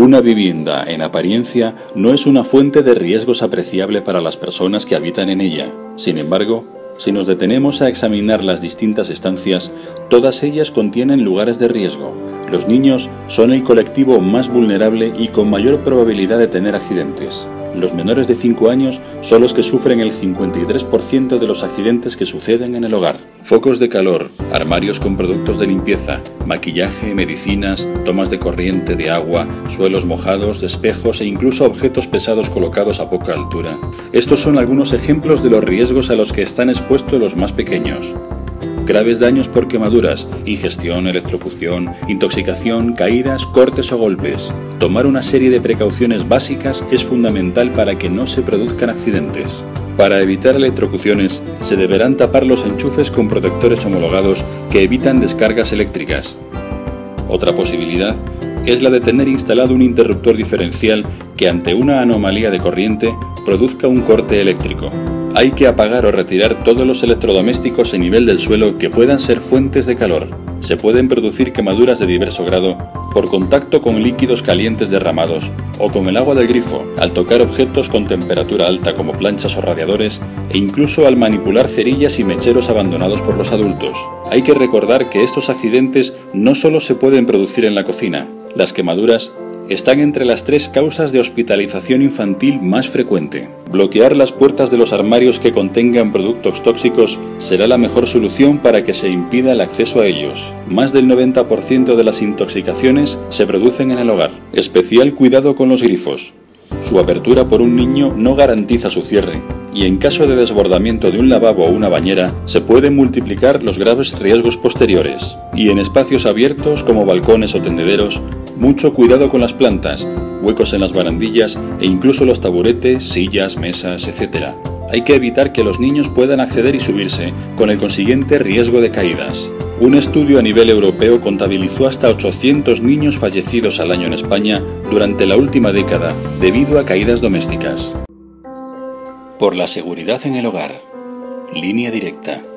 Una vivienda, en apariencia, no es una fuente de riesgos apreciable para las personas que habitan en ella. Sin embargo, si nos detenemos a examinar las distintas estancias, todas ellas contienen lugares de riesgo. Los niños son el colectivo más vulnerable y con mayor probabilidad de tener accidentes. Los menores de 5 años son los que sufren el 53% de los accidentes que suceden en el hogar. Focos de calor, armarios con productos de limpieza, maquillaje, medicinas, tomas de corriente de agua, suelos mojados, espejos e incluso objetos pesados colocados a poca altura. Estos son algunos ejemplos de los riesgos a los que están expuestos los más pequeños. Graves daños por quemaduras, ingestión, electrocución, intoxicación, caídas, cortes o golpes. Tomar una serie de precauciones básicas es fundamental para que no se produzcan accidentes. Para evitar electrocuciones, se deberán tapar los enchufes con protectores homologados que evitan descargas eléctricas. Otra posibilidad es la de tener instalado un interruptor diferencial que ante una anomalía de corriente produzca un corte eléctrico. Hay que apagar o retirar todos los electrodomésticos en nivel del suelo que puedan ser fuentes de calor. Se pueden producir quemaduras de diverso grado por contacto con líquidos calientes derramados o con el agua del grifo, al tocar objetos con temperatura alta como planchas o radiadores e incluso al manipular cerillas y mecheros abandonados por los adultos. Hay que recordar que estos accidentes no solo se pueden producir en la cocina. Las quemaduras están entre las 3 causas de hospitalización infantil más frecuente. Bloquear las puertas de los armarios que contengan productos tóxicos será la mejor solución para que se impida el acceso a ellos. Más del 90% de las intoxicaciones se producen en el hogar. Especial cuidado con los grifos. Su apertura por un niño no garantiza su cierre, y en caso de desbordamiento de un lavabo o una bañera, se pueden multiplicar los graves riesgos posteriores. Y en espacios abiertos como balcones o tendederos, mucho cuidado con las plantas, huecos en las barandillas e incluso los taburetes, sillas, mesas, etc. Hay que evitar que los niños puedan acceder y subirse, con el consiguiente riesgo de caídas. Un estudio a nivel europeo contabilizó hasta 800 niños fallecidos al año en España durante la última década debido a caídas domésticas. Por la seguridad en el hogar. Línea Directa.